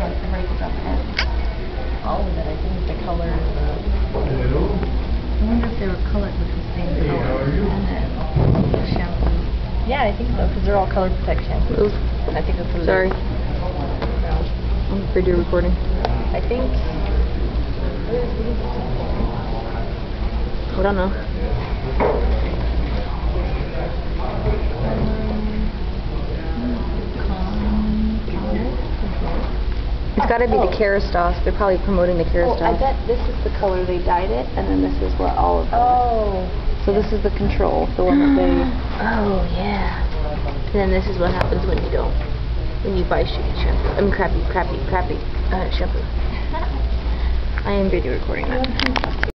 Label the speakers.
Speaker 1: like the razors on the end.
Speaker 2: All of it. I think the color is
Speaker 1: I wonder if they were colored with the same color. And then the shampoo.
Speaker 2: yeah, I think so, because they're all color protect shampoos. I think that's what
Speaker 3: Sorry.
Speaker 2: it is. No.
Speaker 3: I'm afraid you're recording.
Speaker 2: I think...
Speaker 3: I don't know. It's got to be the Kerastase. They're probably promoting the Kerastase.
Speaker 1: Oh, I bet this is the color they dyed it, and then this is what all of them.
Speaker 2: Oh.
Speaker 1: So this is the control, the one that they...
Speaker 3: Oh, yeah. And then this is what happens when you don't. When you buy shitty shampoo. I mean, crappy shampoo. I am video recording that.